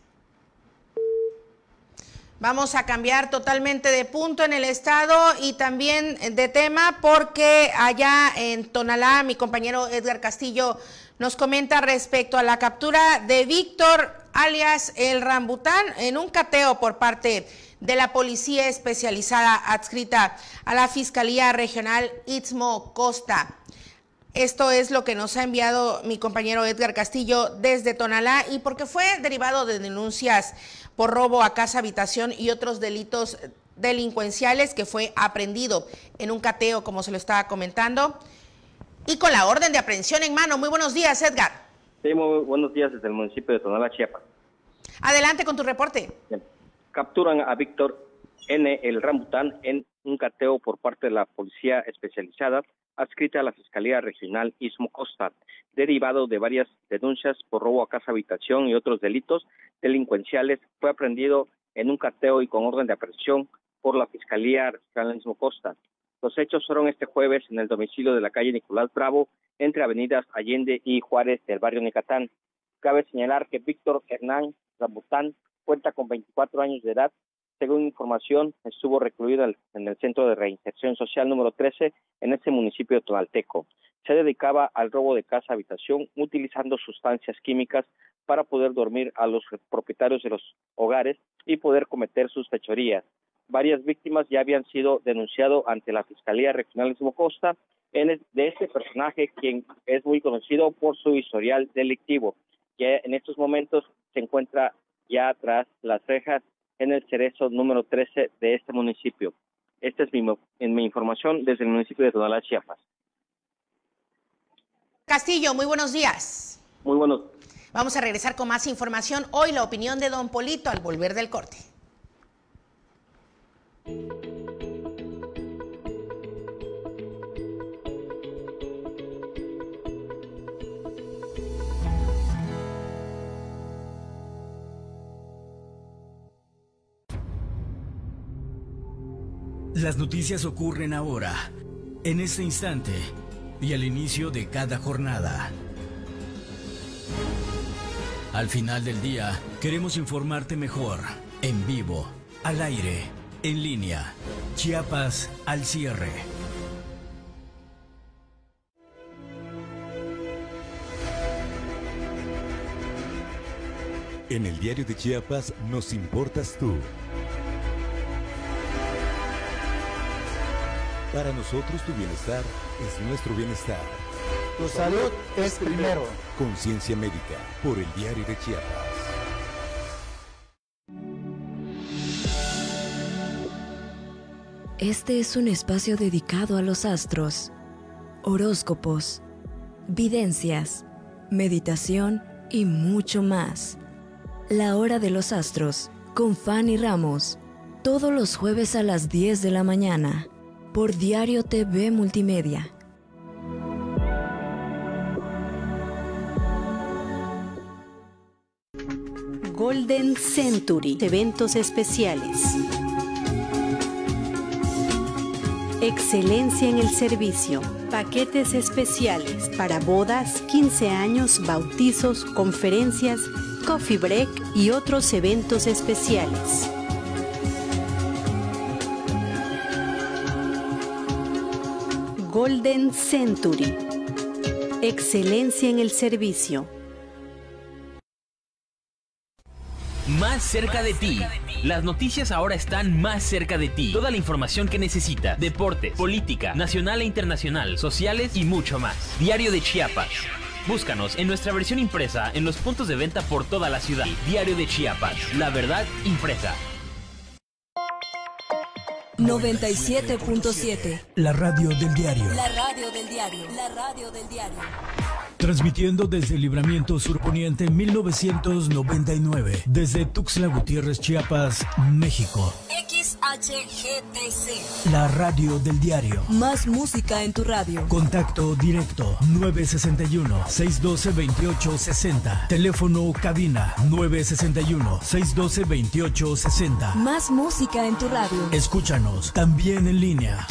Vamos a cambiar totalmente de punto en el estado y también de tema, porque allá en Tonalá mi compañero Edgar Castillo nos comenta respecto a la captura de Víctor, alias el Rambután, en un cateo por parte de la Policía Especializada adscrita a la Fiscalía Regional Istmo Costa. Esto es lo que nos ha enviado mi compañero Edgar Castillo desde Tonalá, y porque fue derivado de denuncias por robo a casa, habitación y otros delitos delincuenciales, que fue aprehendido en un cateo, como se lo estaba comentando, y con la orden de aprehensión en mano. Muy buenos días, Edgar. Sí, muy buenos días desde el municipio de Tonalá, Chiapas. Adelante con tu reporte. Bien. Capturan a Víctor N. el Rambután en un cateo por parte de la Policía Especializada adscrita a la Fiscalía Regional Istmo Costa, derivado de varias denuncias por robo a casa, habitación y otros delitos delincuenciales. Fue aprehendido en un cateo y con orden de aprehensión por la Fiscalía Regional Istmo Costa. Los hechos fueron este jueves en el domicilio de la calle Nicolás Bravo, entre avenidas Allende y Juárez del barrio Nicatán. Cabe señalar que Víctor Hernán Rambután cuenta con 24 años de edad. Según información, estuvo recluido en el Centro de Reinserción Social número 13 en este municipio tonalteco. Se dedicaba al robo de casa, habitación, utilizando sustancias químicas para poder dormir a los propietarios de los hogares y poder cometer sus fechorías. Varias víctimas ya habían sido denunciadas ante la Fiscalía Regional Istmo Costa de este personaje, quien es muy conocido por su historial delictivo. Ya en estos momentos se encuentra ya tras las rejas en el Cerezo número 13 de este municipio. Esta es mi información desde el municipio de Tonalá, Chiapas. Castillo, muy buenos días. Muy buenos. Vamos a regresar con más información. Hoy la opinión de don Polito al volver del corte. Las noticias ocurren ahora, en este instante y al inicio de cada jornada. Al final del día, queremos informarte mejor, en vivo, al aire, en línea. Chiapas al cierre. En el Diario de Chiapas nos importas tú. Para nosotros tu bienestar es nuestro bienestar. Tu salud es primero. Conciencia médica por el Diario de Chiapas. Este es un espacio dedicado a los astros, horóscopos, videncias, meditación y mucho más. La Hora de los Astros, con Fanny Ramos, todos los jueves a las 10 de la mañana, por Diario TV Multimedia. Golden Century, eventos especiales. Excelencia en el servicio. Paquetes especiales para bodas, 15 años, bautizos, conferencias, coffee break y otros eventos especiales. Golden Century. Excelencia en el servicio. Más cerca de ti. Las noticias ahora están más cerca de ti. Toda la información que necesitas. Deportes, política, nacional e internacional, sociales y mucho más. Diario de Chiapas. Búscanos en nuestra versión impresa en los puntos de venta por toda la ciudad. Diario de Chiapas. La verdad impresa. 97.7. La radio del diario. La radio del diario. La radio del diario. Transmitiendo desde Libramiento Surponiente 1999. Desde Tuxtla Gutiérrez, Chiapas, México. XHGTC. La radio del diario. Más música en tu radio. Contacto directo 961-612-2860. Teléfono cabina 961-612-2860. Más música en tu radio. Escúchanos también en línea.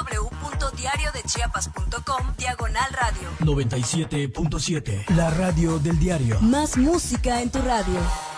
www.diariodechiapas.com/radio. 97.7. La radio del diario. Más música en tu radio.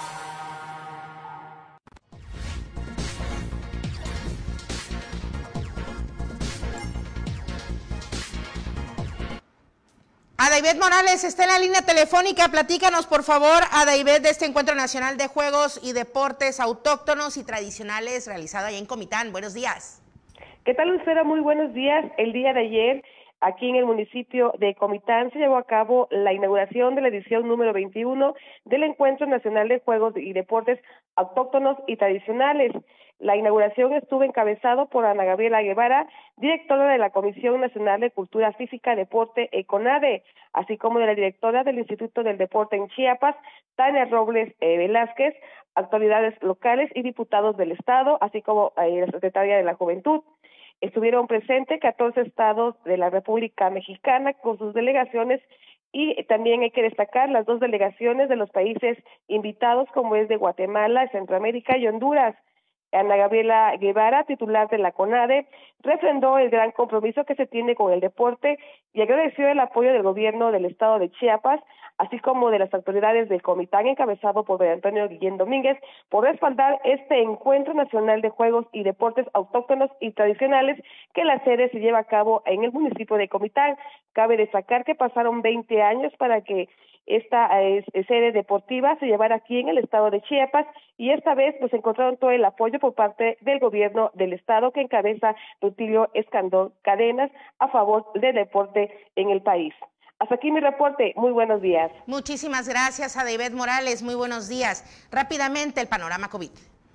Adaibet Morales está en la línea telefónica. Platícanos, por favor, Adaibet, de este Encuentro Nacional de Juegos y Deportes Autóctonos y Tradicionales realizado allá en Comitán. Buenos días. ¿Qué tal, Lucero? Muy buenos días. El día de ayer, aquí en el municipio de Comitán, se llevó a cabo la inauguración de la edición número 21 del Encuentro Nacional de Juegos y Deportes Autóctonos y Tradicionales. La inauguración estuvo encabezado por Ana Gabriela Guevara, directora de la Comisión Nacional de Cultura Física, Deporte, CONADE, así como de la directora del Instituto del Deporte en Chiapas, Tania Robles Velázquez, autoridades locales y diputados del Estado, así como la Secretaria de la Juventud. Estuvieron presentes 14 estados de la República Mexicana con sus delegaciones, y también hay que destacar las 2 delegaciones de los países invitados, como es de Guatemala, Centroamérica y Honduras. Ana Gabriela Guevara, titular de la CONADE, refrendó el gran compromiso que se tiene con el deporte y agradeció el apoyo del gobierno del estado de Chiapas, así como de las autoridades del Comitán, encabezado por don Antonio Guillén Domínguez, por respaldar este Encuentro Nacional de Juegos y Deportes Autóctonos y Tradicionales, que la sede se lleva a cabo en el municipio de Comitán. Cabe destacar que pasaron 20 años para que esta sede deportiva se llevara aquí en el estado de Chiapas, y esta vez pues encontraron todo el apoyo por parte del gobierno del estado, que encabeza Rutilio Escandón Cadenas, a favor del deporte en el país. Hasta aquí mi reporte. Muy buenos días. Muchísimas gracias, Adaibet Morales. Muy buenos días. Rápidamente, el panorama COVID.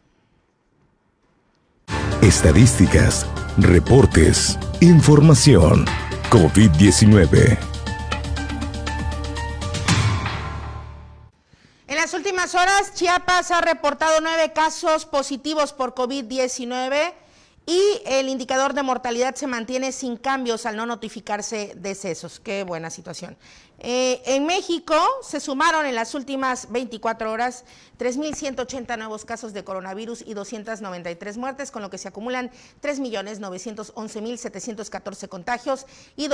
Estadísticas, reportes, información. COVID-19. En las últimas horas, Chiapas ha reportado 9 casos positivos por COVID-19 y el indicador de mortalidad se mantiene sin cambios al no notificarse decesos. Qué buena situación. En México se sumaron en las últimas 24 horas 3.180 nuevos casos de coronavirus y 293 muertes, con lo que se acumulan 3.911.714 contagios y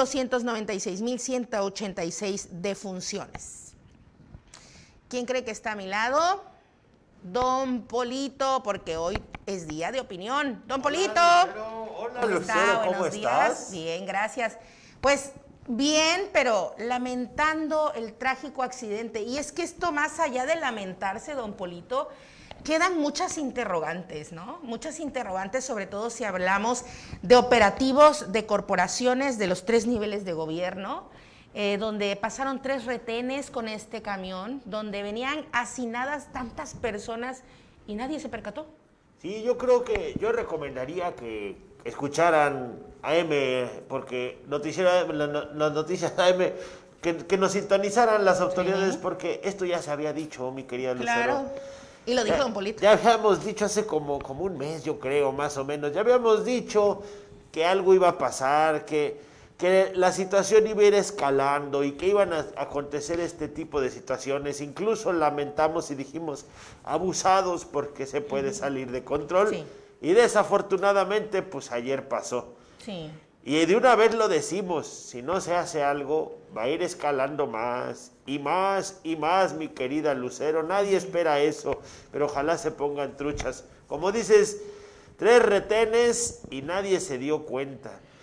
296.186 defunciones. ¿Quién cree que está a mi lado? Don Polito, porque hoy es día de opinión. Don Polito. Hola, Lucero, ¿cómo estás? Bien, gracias. Pues bien, pero lamentando el trágico accidente. Y es que esto, más allá de lamentarse, don Polito, quedan muchas interrogantes, ¿no? Muchas interrogantes, sobre todo si hablamos de operativos de corporaciones de los 3 niveles de gobierno, donde pasaron 3 retenes con este camión, donde venían hacinadas tantas personas y nadie se percató. Sí, yo creo que yo recomendaría que escucharan AM, porque las noticias AM, que nos sintonizaran las autoridades, sí, porque esto ya se había dicho, mi querida Lucero. Claro, y lo dijo don Polito. Ya habíamos dicho hace como un mes, yo creo, más o menos, ya habíamos dicho que algo iba a pasar, que la situación iba a ir escalando y que iban a acontecer este tipo de situaciones. Incluso lamentamos y dijimos abusados porque se puede salir de control. Sí. Y desafortunadamente, pues ayer pasó. Sí. Y de una vez lo decimos, si no se hace algo, va a ir escalando más y más y más, mi querida Lucero. Nadie espera eso, pero ojalá se pongan truchas. Como dices, 3 retenes y nadie se dio cuenta.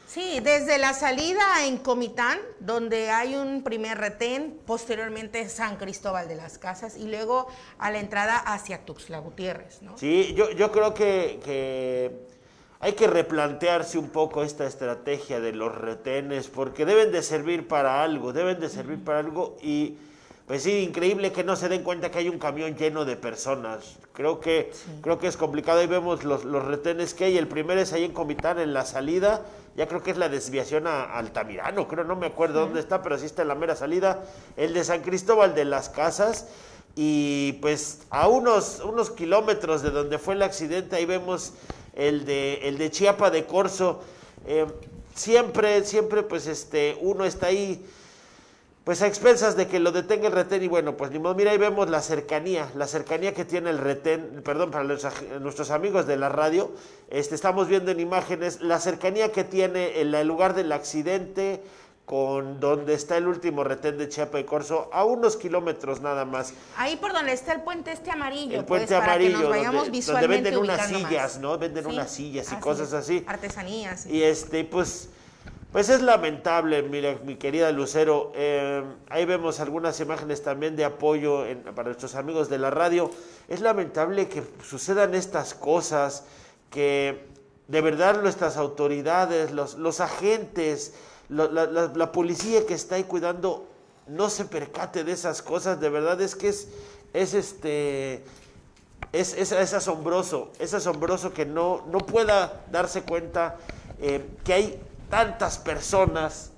Sí, desde la salida en Comitán, donde hay un primer retén, posteriormente San Cristóbal de las Casas y luego a la entrada hacia Tuxtla Gutiérrez, ¿no? Sí, yo creo que hay que replantearse un poco esta estrategia de los retenes, porque deben de servir para algo, y pues sí, increíble que no se den cuenta que hay un camión lleno de personas. Creo que es complicado. Ahí vemos los retenes que hay. El primero es ahí en Comitán, en la salida. Ya creo que es la desviación a Altamirano, creo, no me acuerdo dónde está, pero sí está en la mera salida. El de San Cristóbal de las Casas. Y pues a unos kilómetros de donde fue el accidente, ahí vemos el de Chiapa de Corzo. Siempre pues uno está ahí pues a expensas de que lo detenga el retén y bueno, pues ni modo. Mira, ahí vemos la cercanía que tiene el retén, perdón, para nuestros amigos de la radio, estamos viendo en imágenes la cercanía que tiene el lugar del accidente con donde está el último retén de Chiapa de Corzo, a unos kilómetros nada más. Ahí por donde está el puente amarillo, el puente pues, amarillo, para que nos vayamos donde visualmente venden unas sillas, más. ¿no? Venden unas sillas y cosas así. Artesanías. Y pues es lamentable, mira, mi querida Lucero. Ahí vemos algunas imágenes también de apoyo para nuestros amigos de la radio. Es lamentable que sucedan estas cosas, que de verdad nuestras autoridades, los agentes, la policía que está ahí cuidando, no se percate de esas cosas. De verdad es que es asombroso que no pueda darse cuenta que hay tantas personas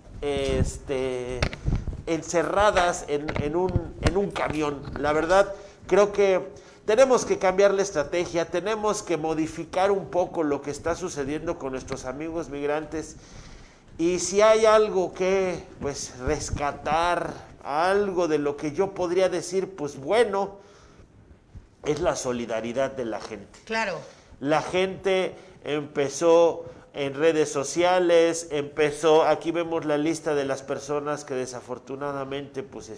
encerradas en un camión. La verdad, creo que tenemos que cambiar la estrategia, tenemos que modificar un poco lo que está sucediendo con nuestros amigos migrantes. Y si hay algo que pues rescatar, algo de lo que yo podría decir, pues bueno, es la solidaridad de la gente. Claro. La gente empezó en redes sociales, aquí vemos la lista de las personas que desafortunadamente pues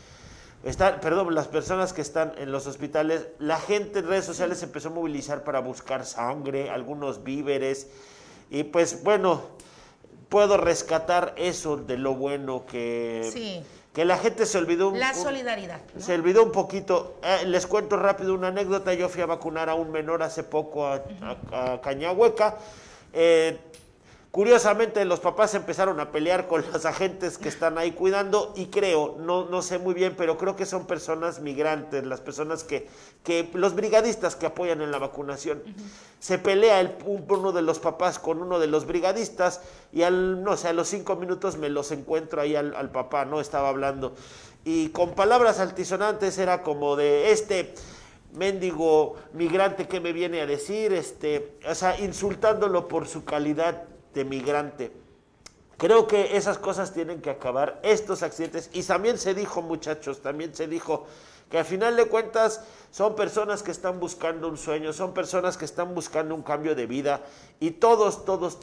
las personas que están en los hospitales. La gente en redes sociales se empezó a movilizar para buscar sangre, algunos víveres, y pues bueno, puedo rescatar eso de lo bueno que la gente se olvidó. La solidaridad, ¿no? Se olvidó un poquito. Les cuento rápido una anécdota. Yo fui a vacunar a un menor hace poco a Cañahueca. Curiosamente los papás empezaron a pelear con los agentes que están ahí cuidando y creo, no sé muy bien, pero creo que son personas migrantes, las personas que los brigadistas que apoyan en la vacunación. Se pelea uno de los papás con uno de los brigadistas y a los 5 minutos me los encuentro ahí al papá, ¿no? Estaba hablando y con palabras altisonantes era como de mendigo migrante que me viene a decir, insultándolo por su calidad de migrante. Creo que esas cosas tienen que acabar, estos accidentes. Y también se dijo, muchachos, que al final de cuentas son personas que están buscando un sueño, son personas que están buscando un cambio de vida y todos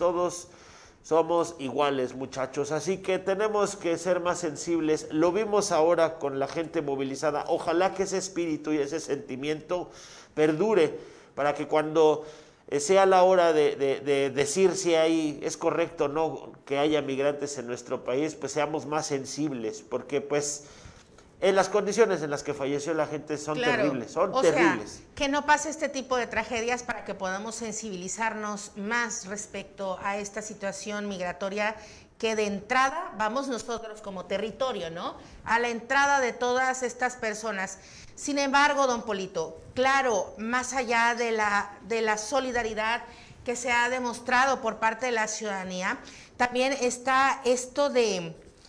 somos iguales, muchachos. Así que tenemos que ser más sensibles. Lo vimos ahora con la gente movilizada. Ojalá que ese espíritu y ese sentimiento perdure para que cuando sea la hora de decir si es correcto o no que haya migrantes en nuestro país, pues seamos más sensibles, porque pues en las condiciones en las que falleció la gente son terribles, terribles. Sea, que no pase este tipo de tragedias para que podamos sensibilizarnos más respecto a esta situación migratoria que de entrada vamos nosotros como territorio, ¿no? A la entrada de todas estas personas. Sin embargo, don Polito, claro, más allá de la solidaridad que se ha demostrado por parte de la ciudadanía, también está esto de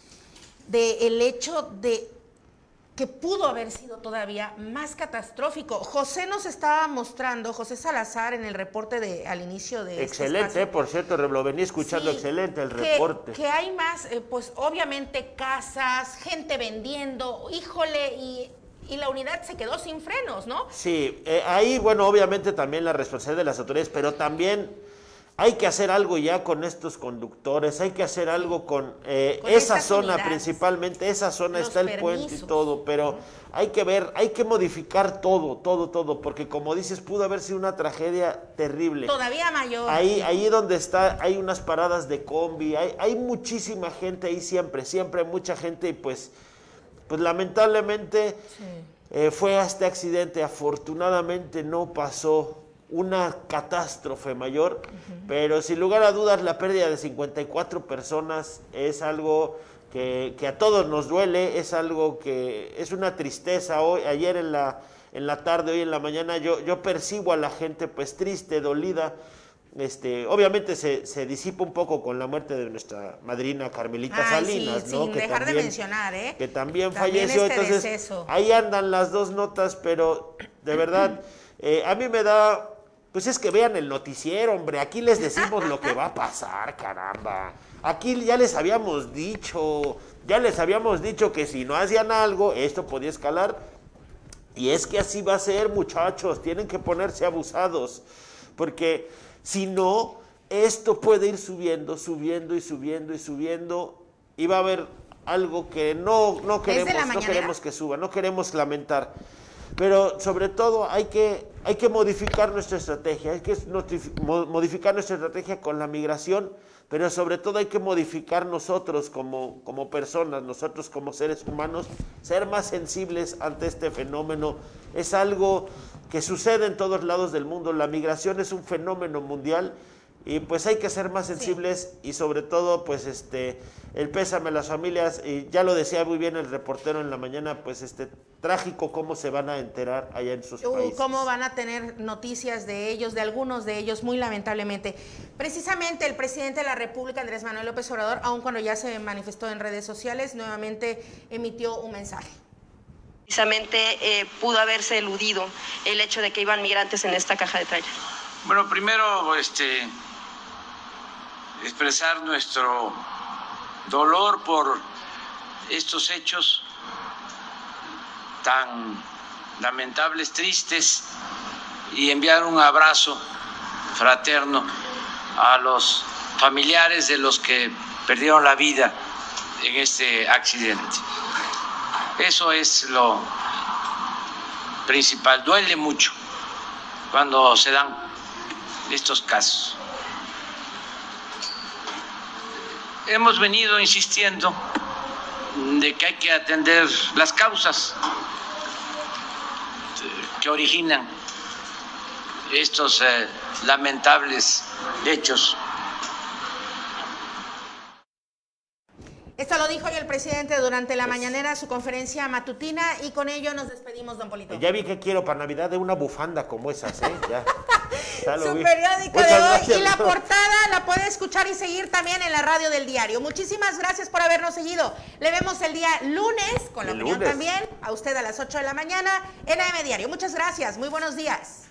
el hecho de que pudo haber sido todavía más catastrófico. José nos estaba mostrando, José Salazar, en el reporte al inicio de excelente, por cierto, lo venía escuchando, excelente el reporte. Que hay más, pues obviamente casas, gente vendiendo, híjole, y la unidad se quedó sin frenos, ¿no? Sí, ahí, bueno, obviamente también la responsabilidad de las autoridades, pero también hay que hacer algo ya con estos conductores, hay que hacer algo con esa zona unidades. Principalmente, esa zona está el puente y todo, pero hay que ver, hay que modificar todo, porque como dices, pudo haber sido una tragedia terrible. Todavía mayor. Ahí donde está, hay unas paradas de combi, hay muchísima gente ahí siempre hay mucha gente y pues lamentablemente fue a este accidente, afortunadamente no pasó una catástrofe mayor, pero sin lugar a dudas la pérdida de 54 personas es algo que a todos nos duele, es algo que es una tristeza. Ayer en la tarde, hoy en la mañana, yo percibo a la gente pues triste, dolida. Obviamente se disipa un poco con la muerte de nuestra madrina Carmelita Salinas, sí, ¿no? Sin dejar de mencionar, que también falleció, entonces deceso. Ahí andan las dos notas, pero de verdad, a mí me da, pues es que vean el noticiero, hombre, aquí les decimos lo que va a pasar, caramba. Aquí ya les habíamos dicho que si no hacían algo, esto podía escalar, y es que así va a ser, muchachos, tienen que ponerse abusados, porque si no, esto puede ir subiendo, y va a haber algo que no queremos que suba, no queremos lamentar. Pero sobre todo hay que modificar nuestra estrategia, modificar nuestra estrategia con la migración, pero sobre todo hay que modificar nosotros como personas, nosotros como seres humanos, ser más sensibles ante este fenómeno. Es algo que sucede en todos lados del mundo, la migración es un fenómeno mundial y pues hay que ser más sensibles y sobre todo pues el pésame a las familias, y ya lo decía muy bien el reportero en la mañana, pues trágico cómo se van a enterar allá en sus países. Cómo van a tener noticias de ellos, de algunos de ellos, muy lamentablemente. Precisamente el presidente de la República, Andrés Manuel López Obrador, aun cuando ya se manifestó en redes sociales, nuevamente emitió un mensaje. Precisamente pudo haberse eludido el hecho de que iban migrantes en esta caja de tráiler. Bueno, primero expresar nuestro dolor por estos hechos tan lamentables, tristes, y enviar un abrazo fraterno a los familiares de los que perdieron la vida en este accidente. Eso es lo principal. Duele mucho cuando se dan estos casos. Hemos venido insistiendo de que hay que atender las causas que originan estos lamentables hechos. Esto lo dijo hoy el presidente durante la mañanera, su conferencia matutina, y con ello nos despedimos, don Polito. Ya vi que quiero para Navidad de una bufanda como esas, ya. Su periódico de hoy y la portada la puede escuchar y seguir también en la radio del diario. Muchísimas gracias por habernos seguido. Le vemos el día lunes, con la opinión también, a usted a las 8 de la mañana en AM Diario. Muchas gracias, muy buenos días.